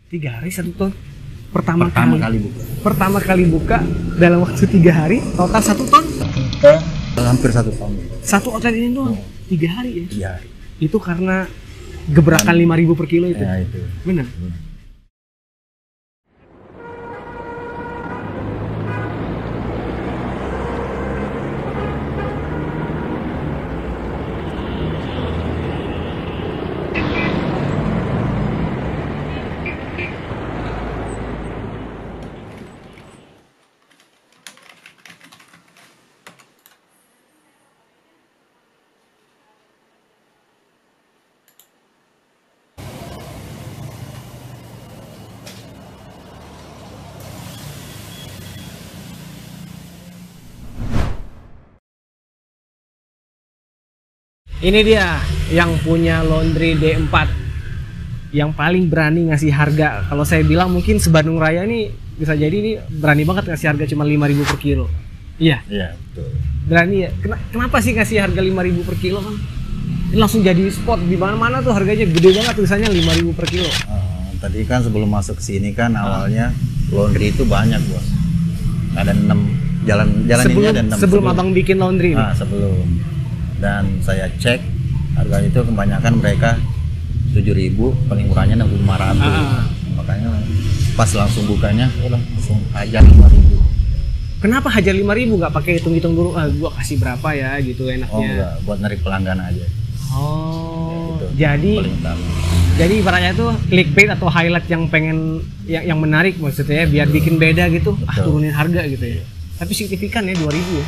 3 hari 1 ton. Pertama kali buka. Pertama kali buka dalam waktu 3 hari total 1 ton. Hampir 1 tahun. Satu outlet ini doang 3 hari ya. 3 hari. Itu karena gebrakan 5.000 per kilo itu. Ya itu. Benar. Ini dia yang punya laundry D4 yang paling berani ngasih harga. Kalau saya bilang mungkin se-Bandung Raya ini bisa jadi ini berani banget ngasih harga cuma 5.000 per kilo. Iya. Iya, betul. Berani ya. Kenapa sih ngasih harga 5.000 per kilo, Bang? Ini langsung jadi spot di mana-mana tuh harganya gede banget tulisannya 5.000 per kilo. Tadi kan sebelum masuk ke sini kan awalnya laundry itu banyak, Bos. Ada 6 jalan ini ada 6 sebelum Abang bikin laundry ini. Sebelum. Dan saya cek harga itu kebanyakan mereka 7.000, paling murahnya 6.500. Makanya pas langsung bukanya langsung hajar 5.000. Kenapa hajar 5.000 nggak pakai hitung-hitung dulu? Gua kasih berapa ya gitu enaknya. Oh enggak, buat narik pelanggan aja. Oh, ya, jadi ibaratnya itu clickbait atau highlight yang pengen yang menarik maksudnya ya, biar bikin beda gitu. Turunin harga gitu ya. Tapi signifikan ya 2.000 ya.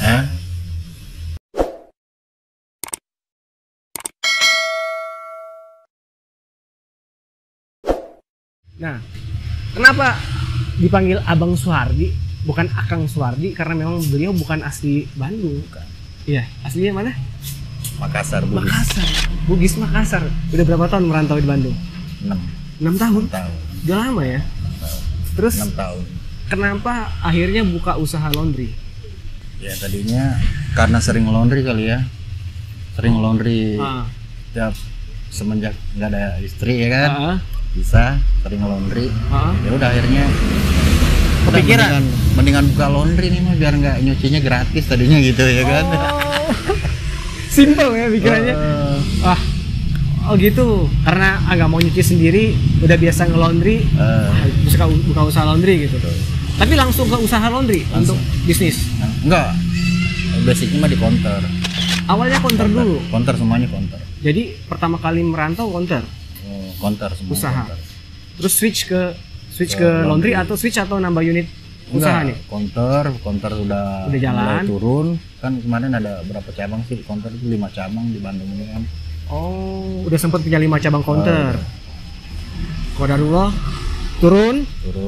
Nah, kenapa dipanggil Abang Suhardi bukan Akang Suhardi? Karena memang beliau bukan asli Bandung. Iya, aslinya mana? Makassar, Bugis. Makassar, Bugis Makassar. Udah berapa tahun merantau di Bandung? 6 tahun? 6 tahun. Udah lama ya? 6 tahun. Terus 6 tahun. Kenapa akhirnya buka usaha laundry? Ya tadinya karena sering laundry kali ya. Sering laundry tiap semenjak nggak ada istri ya kan. Bisa sering laundry. Ya udah akhirnya kepikiran mendingan buka laundry nih mah biar nggak nyucinya gratis tadinya gitu ya kan. Simple ya pikirannya. Oh gitu, karena agak mau nyuci sendiri, udah biasa nge-laundry, bisa buka usaha laundry gitu. Tapi langsung ke usaha laundry untuk bisnis? Enggak, basicnya mah di counter. Awalnya counter dulu? Counter, semuanya counter. Jadi pertama kali merantau counter? Counter semua. Usaha? Counter. Terus switch ke laundry atau switch atau nambah unit usaha nih? Counter udah jalan, turun. Kan kemarin ada berapa cabang sih counter itu 5 cabang di Bandung ini kan. Oh, udah sempat punya 5 cabang counter. Qadarullah turun.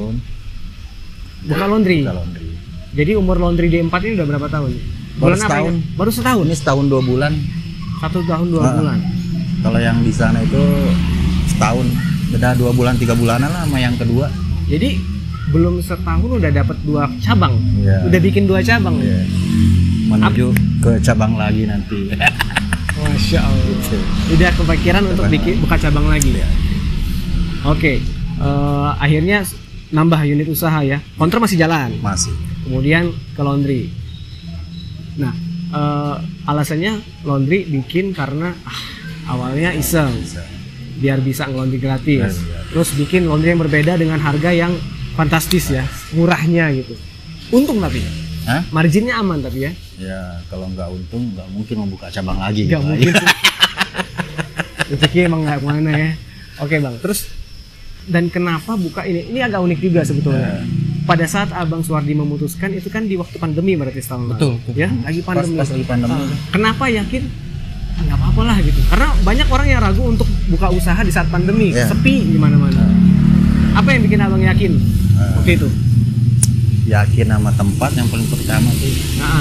Buka laundry. Jadi umur laundry D4 ini udah berapa tahun? Bulan apa ini? Baru setahun. Ini setahun 2 bulan. 1 tahun 2 bulan. Kalau yang di sana itu setahun. Beda 2 bulan 3 bulanan lah sama yang kedua. Jadi belum setahun udah dapat 2 cabang. Udah bikin 2 cabang. Menuju ke cabang lagi nanti. Masya Allah. Udah kepikiran untuk buka cabang lagi. Oke. Akhirnya nambah unit usaha ya. Counter masih jalan. Masih. Kemudian ke laundry. Nah, alasannya laundry bikin karena awalnya iseng. Biar bisa nge-laundry gratis. Terus bikin laundry yang berbeda dengan harga yang fantastis ya, murahnya gitu. Untung tapi. Marginnya aman tapi ya. Ya, kalau nggak untung nggak mungkin membuka cabang lagi. Nggak mungkin. Rezeki emang nggak kemana ya. Oke Bang, terus dan kenapa buka ini? Ini agak unik juga sebetulnya. Pada saat Abang Suhardi memutuskan itu kan di waktu pandemi berarti setahun lalu. Betul. Ya, lagi pandemi. Pas lagi pandemi. Kenapa yakin? Nggak apa-apa lah gitu. Karena banyak orang yang ragu untuk buka usaha di saat pandemi, sepi di mana-mana. Apa yang bikin Abang yakin waktu itu? Yakin sama tempat yang paling pertama sih.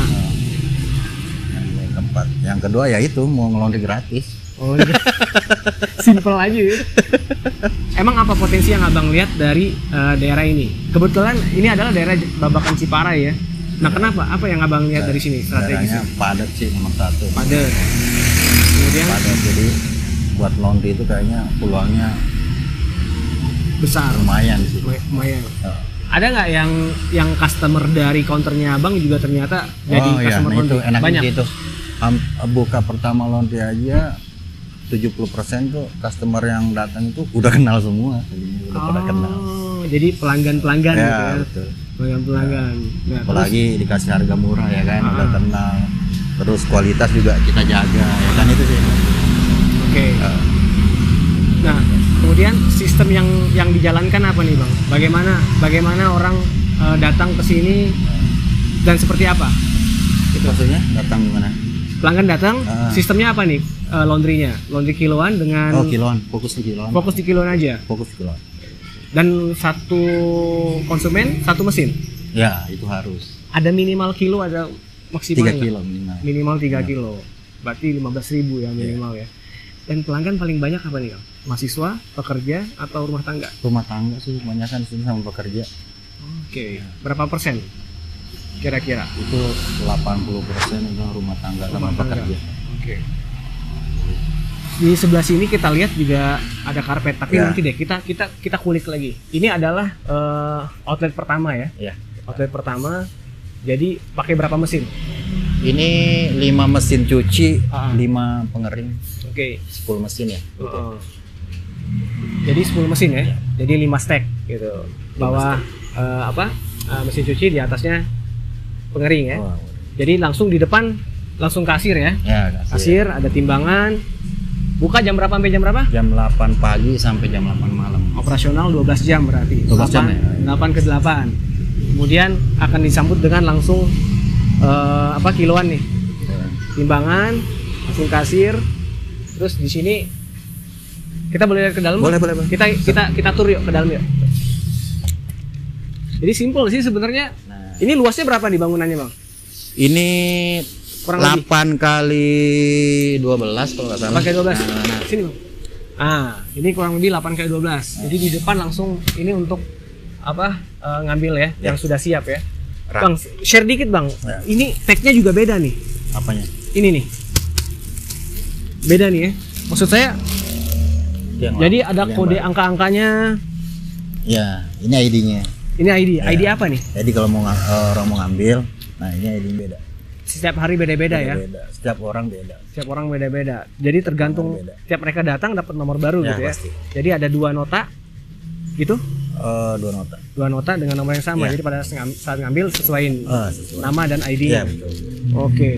Tempat. Yang kedua ya itu mau nge-laundry gratis. Oh, simple aja ya. Emang apa potensi yang Abang lihat dari daerah ini? Kebetulan ini adalah daerah Babakan Ciparai ya. Nah kenapa? Apa yang Abang lihat dari sini strategisnya? Padat sih nomor 1. Padat. Kemudian padat, jadi buat laundry itu kayaknya peluangnya besar. Lumayan sih. Lumayan. Ada nggak yang customer dari counternya abang juga ternyata jadi customer nah itu enaknya banyak gitu. Buka pertama laundry aja 70% tuh customer yang datang itu udah kenal semua, udah pada kenal. Jadi pelanggan Ya, gitu ya. betul. Pelanggan. Nah, Apalagi dikasih harga murah ya kan, udah kenal. Terus kualitas juga kita jaga ya kan, itu sih. Oke. Nah, kemudian sistem yang dijalankan apa nih bang? Bagaimana orang datang ke sini dan seperti apa? Itu maksudnya datang gimana? Pelanggan datang, sistemnya apa nih? Laundrynya, laundry kiloan dengan. Kiloan, fokus di kiloan. Fokus di kiloan aja. Fokus di kiloan. Dan satu konsumen satu mesin. Ya, itu harus. Ada minimal kilo, ada maksimal 3 kilo minimal. Minimal 3 kilo. Berarti 15.000 ya minimal ya. Dan pelanggan paling banyak apa nih, Kang? Mahasiswa, pekerja, atau rumah tangga? Rumah tangga sih kebanyakan di sini sama pekerja. Oke. Berapa persen kira-kira? Itu 80% itu rumah tangga sama pekerja. Oke. Di sebelah sini kita lihat juga ada karpet, tapi nanti deh kita kulik lagi. Ini adalah outlet pertama ya. Iya. Outlet pertama. Jadi pakai berapa mesin? Ini 5 mesin cuci, 5 pengering. Oke. 10 mesin ya. Jadi 10 mesin ya. Jadi 5 stack gitu. Bawah mesin cuci, di atasnya pengering ya. Jadi langsung di depan langsung kasir ya. Ya, kasir, ada timbangan. Buka jam berapa sampai jam berapa? Jam 8 pagi sampai jam 8 malam. Operasional 12 jam berarti. 12 jam ya. 8 ke 8. Kemudian akan disambut dengan langsung kiloan nih. Timbangan, langsung kasir. Terus di sini kita boleh lihat ke dalam? Boleh. Kita tur yuk ke dalam yuk. Jadi simpel sih sebenarnya. Nah. Ini luasnya berapa nih bangunannya, Bang? Ini kurang 8 kali 12 kalau nggak salah. 8 kali 12. Nah, sini, Bang. Ini kurang lebih 8 kali 12. Jadi di depan langsung ini untuk ngambil ya, yang sudah siap ya. Bang, share dikit, Bang. Ya. Ini tag-nya juga beda nih. Apanya? Ini nih. Beda nih ya. Maksud saya jadi ada kode angka-angkanya. Ya, ini ID-nya. Ini ID. Ya. ID apa nih? Jadi kalau orang mau ngambil, nah ini ID beda. Setiap hari beda-beda ya. Setiap orang beda. Setiap orang beda-beda. Jadi tergantung tiap mereka datang dapat nomor baru gitu ya. Pasti. Jadi ada 2 nota gitu. 2 nota. 2 nota dengan nomor yang sama. Jadi pada saat ngambil sesuaiin nama dan ID. Ya, betul. Oke.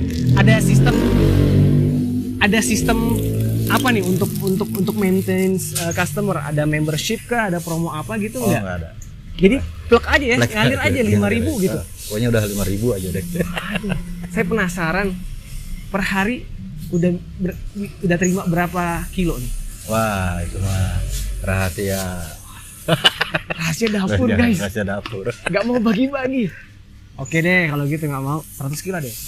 Ada sistem apa nih untuk maintenance customer? Ada membership kah? Ada promo apa gitu enggak? Enggak ada. Jadi plug aja ya, ngalir aja 5.000 gitu. Pokoknya udah 5.000 aja deh. Saya penasaran per hari udah terima berapa kilo nih? Wah, itu mah rahasia. Rahasia dapur, guys. Rahasia dapur. Gak mau bagi-bagi. Oke deh, kalau gitu nggak mau 100 kilo deh.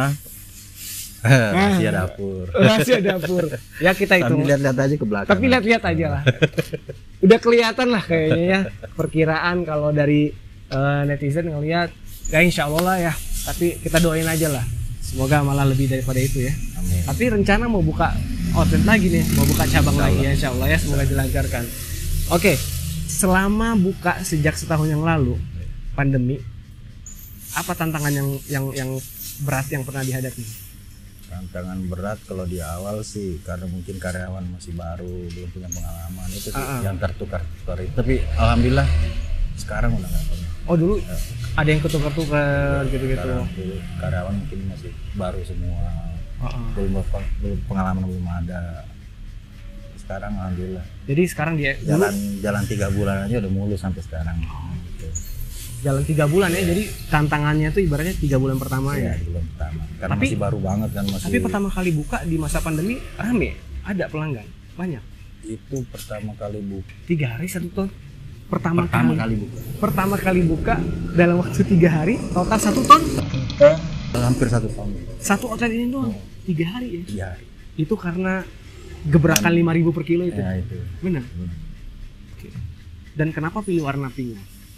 Rahasia dapur. Rahasia dapur. Ya kita hitung. Tapi lihat-lihat aja ke belakang. Tapi lihat-lihat aja lah. Udah kelihatan lah kayaknya ya perkiraan kalau dari netizen ngelihat. Ya insya Allah lah ya. Tapi kita doain aja lah. Semoga malah lebih daripada itu ya. Amin. Tapi rencana mau buka outlet lagi nih, mau buka cabang lagi ya insya Allah ya. Semoga dilancarkan. Oke. Selama buka sejak setahun yang lalu pandemi, apa tantangan yang berat yang pernah dihadapi? Tantangan berat kalau di awal sih karena mungkin karyawan masih baru, belum punya pengalaman, itu sih yang tertukar-tukar itu. Tapi alhamdulillah sekarang udah nggak pernah. Oh dulu ada yang ketukar-tukar gitu-gitu. Dulu karyawan mungkin masih baru semua, belum pengalaman belum ada. Sekarang alhamdulillah. Jadi sekarang dia jalan 3 bulan aja udah mulus sampai sekarang. Gitu. Jalan 3 bulan ya. Jadi tantangannya tuh ibaratnya 3 bulan pertama ya. Bulan pertama. Karena masih baru banget kan masih. Tapi pertama kali buka di masa pandemi rame, ada pelanggan banyak. Itu pertama kali buka. 3 hari 1 ton. Pertama kali buka. Pertama kali buka dalam waktu 3 hari total 1 ton. Hampir 1 ton. Satu outlet ini tuh 3 hari ya. 3 hari. Itu karena gebrakan 5.000 per kilo itu. Ya, itu. Benar. Oke. Dan kenapa pilih warna pink?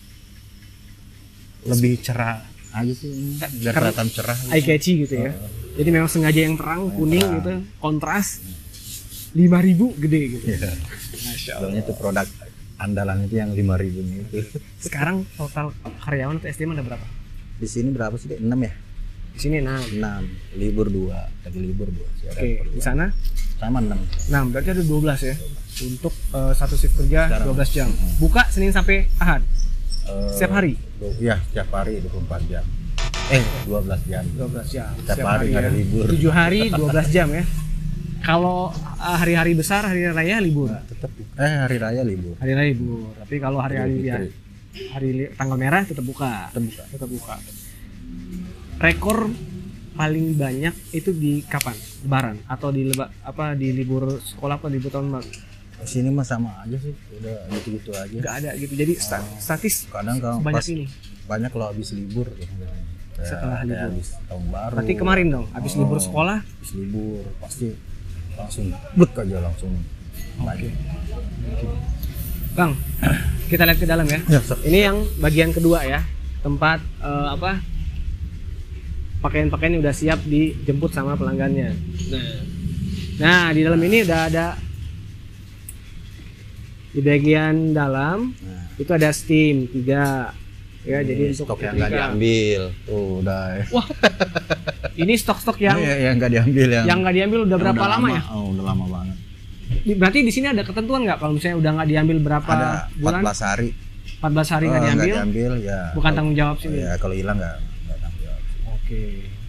Lebih cerah aja sih, biar kelihatan cerah. Eye catchy gitu ya. Jadi memang sengaja yang terang, kuning gitu, kontras. 5.000 gede gitu. Masya Allah. Itu produk andalan itu yang 5.000 itu. Sekarang total karyawan atau SDM ada berapa? Di sini berapa sih? 6 ya? Di sini 6. 6. Libur 2. Lagi libur 2. Oke, di sana? Sama 6. 6, berarti ada 12 ya. Untuk satu shift kerja sekarang 12 jam. Buka Senin sampai Ahad. Setiap hari? Iya, setiap hari 24 jam. 12 jam. 12 jam. Setiap hari ada libur. 7 hari 12 jam ya. Kalau hari-hari besar, hari raya libur. Nah, tetap hari raya libur. Hari raya libur. Tapi kalau hari-hari tanggal merah tetap buka. Tetap buka. Rekor paling banyak itu di kapan? Lebaran atau di di libur sekolah apa di libur tahun baru? Sini mah sama aja sih, udah gitu-gitu aja. Nggak ada gitu. Jadi statis kadang kalau banyak ini. Banyak kalau habis libur setelah libur habis tahun baru. Berarti kemarin dong, habis libur sekolah? Habis libur pasti langsung blek aja langsung. Oke. Bang, kita lihat ke dalam ya. Ini yang bagian kedua ya, tempat pakaian-pakaian yang udah siap dijemput sama pelanggannya. Nah di dalam ini udah ada, di bagian dalam itu ada steam 3 ya. Jadi untuk stok yang nggak diambil tuh udah. Wah, ini stok-stok yang nggak diambil, yang nggak diambil udah berapa lama ya? Udah lama banget. Berarti di sini ada ketentuan nggak kalau misalnya udah nggak diambil berapa ada bulan? 14 hari. 14 hari nggak diambil ya. Bukan tanggung jawab sih. Ya kalau hilang nggak tanggung jawab. Oke.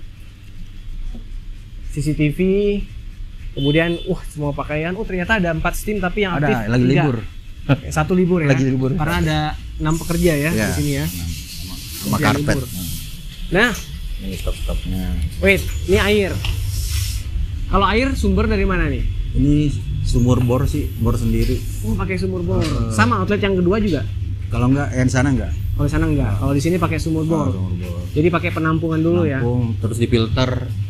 CCTV, kemudian semua pakaian. Ternyata ada 4 steam tapi yang aktif lagi 3. libur. 1 libur ya. Lagi libur. Karena ada 6 pekerja ya di sini ya. Sama karpet. Nah, ini stok-stoknya. Wait, ini air. Kalau air sumber dari mana nih? Ini sumur bor sih, bor sendiri. Pakai sumur bor. Sama outlet yang kedua juga? Kalau enggak, di sana enggak. Kalau di sana enggak. Kalau di sini pakai sumur bor. Jadi pakai penampungan dulu ya. Terus difilter.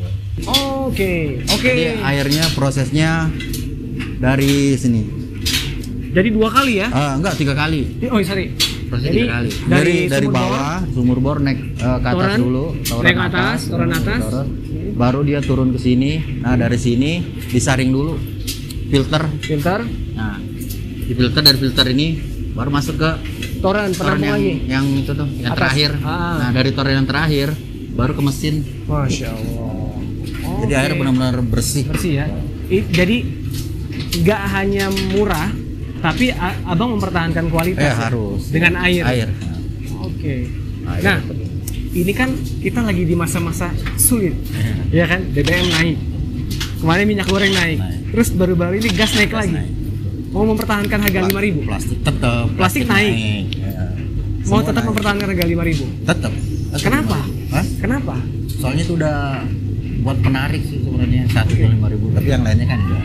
Oke. Jadi airnya prosesnya dari sini. Jadi 2 kali ya? Enggak, 3 kali. Sorry. Jadi 3 kali. Dari bawah sumur bor naik ke atas dulu, naik ke atas, turun atas. Baru dia turun ke sini. Nah, dari sini disaring dulu. Filter. Nah, difilter dari filter ini baru masuk ke toren lagi. Yang itu tuh, yang atas. Terakhir. Nah, dari toren yang terakhir baru ke mesin. Masya Allah. Jadi air benar-benar bersih. Bersih ya. Jadi nggak hanya murah, tapi abang mempertahankan kualitas harus dengan air. Oke. Nah, ini kan kita lagi di masa-masa sulit, ya kan? BBM naik, kemarin minyak goreng naik. Terus baru-baru ini gas naik lagi. Mau mempertahankan harga 5.000? Plastik naik. Mau tetap mempertahankan harga 5.000? Tetap. Kenapa? Kenapa? Soalnya itu udah buat penarik sih sebenarnya, 5.000. Tapi yang lainnya kan enggak.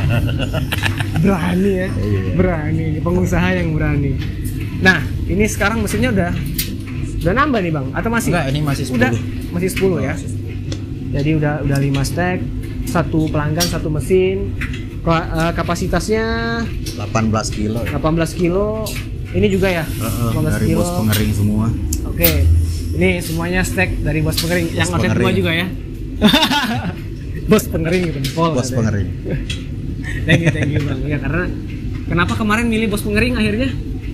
Berani ya, berani, pengusaha yang berani. Nah, ini sekarang mesinnya udah nambah nih bang, atau masih? Enggak, ini masih 10. Masih 10 ya. Jadi udah 5 stack, 1 pelanggan 1 mesin. Kapasitasnya 18 kilo. 18 kilo. Ini juga ya? 18 dari kilo. Bos Pengering semua. Oke. Ini semuanya stack dari Bos Pengering. Yang outlet 2 juga ya? Bos Pengering gitu. Bos Pengering. Thank you bang. Ya karena kenapa kemarin milih Bos Pengering akhirnya?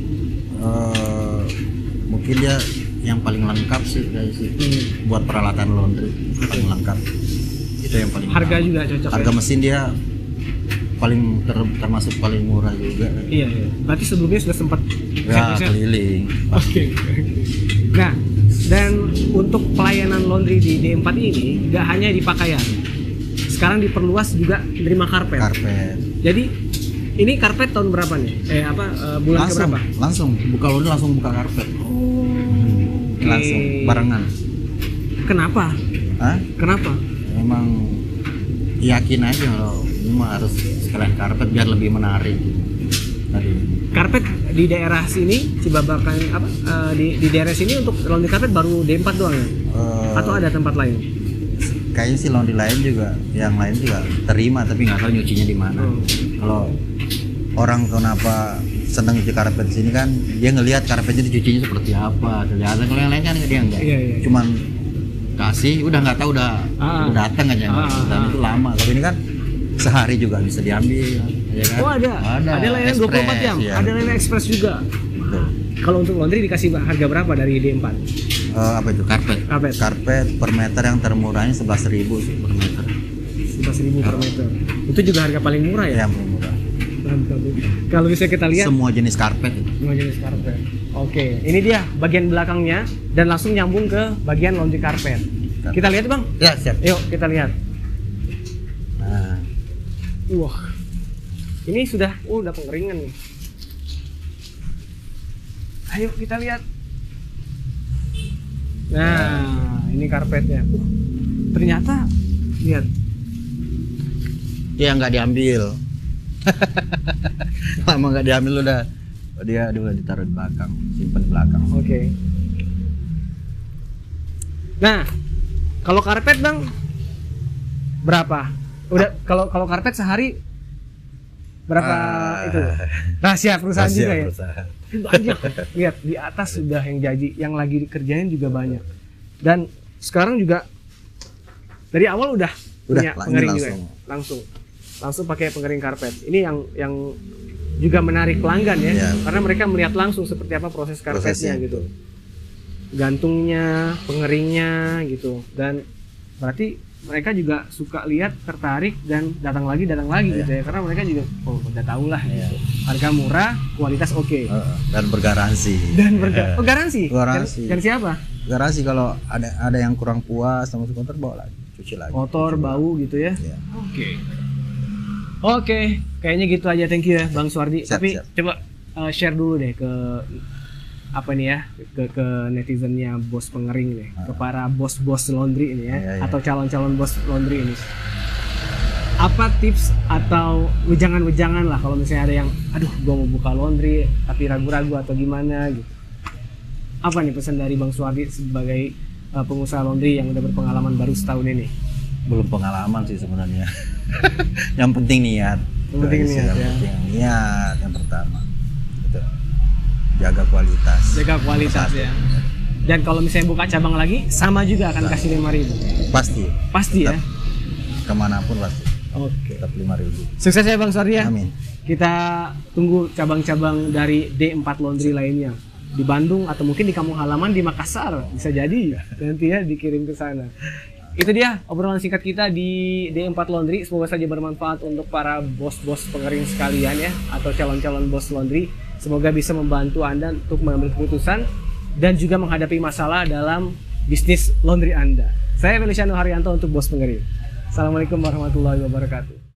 Mungkin dia yang paling lengkap sih guys sih. Buat peralatan laundry paling lengkap. Itu yang paling. Harga juga cocok. Harga mesin dia paling termasuk paling murah juga. Iya. Berarti sebelumnya sudah sempat keliling. Oke. Nah, dan untuk pelayanan laundry di D4 ini nggak hanya di pakaian. Sekarang diperluas juga menerima karpet. Jadi ini karpet tahun berapa nih? Bulan keberapa? Langsung buka laundry, langsung buka karpet. Langsung barengan. Kenapa? Kenapa? Memang yakin aja kalau ini mah harus sekalian karpet biar lebih menarik. Karpet di daerah sini Cibabakan di daerah sini untuk laundry karpet baru D4 doang ya? Atau ada tempat lain? Kayaknya sih laundry lain juga, yang lain juga terima tapi nggak tahu nyucinya di mana. Kalau orang kenapa seneng nyuci karpet di sini kan dia ngelihat karpetnya dicucinya seperti apa, kelihatan. Kalau yang lain kan dia enggak. Cuman kasih udah nggak tahu udah datang aja dan itu lama. Kalau ini kan sehari juga bisa diambil. Ya kan? Oh ada. Ada layanan 24 jam. Ya. Ada layanan ekspres juga. Betul. Kalau untuk laundry dikasih harga berapa dari D4? Apa itu? Karpet per meter yang termurahnya 11.000 sih per meter. 11.000 per meter. Itu juga harga paling murah ya? Iya, paling murah. Mantap. Kalau bisa kita lihat semua jenis karpet itu. Semua jenis karpet. Oke, ini dia bagian belakangnya dan langsung nyambung ke bagian laundry karpet. Kita lihat, Bang? Ya, siap. Yuk, kita lihat. Nah. Wah. Ini sudah udah pengeringan nih. Ayo kita lihat. Nah, ini karpetnya. Ternyata lihat. Ya nggak diambil. Lama nggak diambil udah ditaruh di belakang, simpan di belakang. Oke. Nah, kalau karpet Bang berapa? Udah kalau karpet sehari berapa itu? Rahasia perusahaan juga ya. Banyak. Lihat di atas sudah yang jadi, yang lagi dikerjain juga banyak. Dan sekarang juga dari awal udah punya pengering juga ya? Langsung pakai pengering karpet. Ini yang juga menarik pelanggan ya, karena mereka melihat langsung seperti apa proses karpetnya gitu. Gantungnya, pengeringnya gitu. Dan berarti mereka juga suka lihat, tertarik dan datang lagi gitu ya, karena mereka juga udah tahu lah gitu. Harga murah, kualitas oke. Dan bergaransi. Garansi. Garansi apa? Garansi kalau ada yang kurang puas sama kotor bawa lagi, cuci lagi. Kotor, bau gitu ya. Oke, kayaknya gitu aja. Thank you ya Bang Suwardi. Tapi coba share dulu deh ke apa nih ya, ke netizennya bos pengering nih, ke para bos-bos laundry ini ya, atau calon-calon bos laundry ini. Apa tips atau wejangan-wejangan lah kalau misalnya ada yang aduh gua mau buka laundry tapi ragu-ragu atau gimana gitu. Apa nih pesan dari Bang Suwardi sebagai pengusaha laundry yang udah berpengalaman baru setahun ini? Belum pengalaman sih sebenarnya. Yang penting niat. Yang penting niat yang pertama. Gitu. Jaga kualitas ya. Dan kalau misalnya buka cabang lagi sama juga akan kasih 5.000. Pasti ya. Kemanapun pasti. Oke. Tetap 5.000. Sukses ya Bang Suwardi ya. Amin. Kita tunggu cabang-cabang dari D4 Laundry lainnya di Bandung atau mungkin di kampung halaman di Makassar, bisa jadi nanti ya dikirim ke sana. Itu dia obrolan singkat kita di D4 Laundry. Semoga saja bermanfaat untuk para bos-bos pengering sekalian ya, atau calon-calon bos laundry. Semoga bisa membantu Anda untuk mengambil keputusan dan juga menghadapi masalah dalam bisnis laundry Anda. Saya Feliciano Haryanto untuk Bos Pengering. Assalamualaikum warahmatullahi wabarakatuh.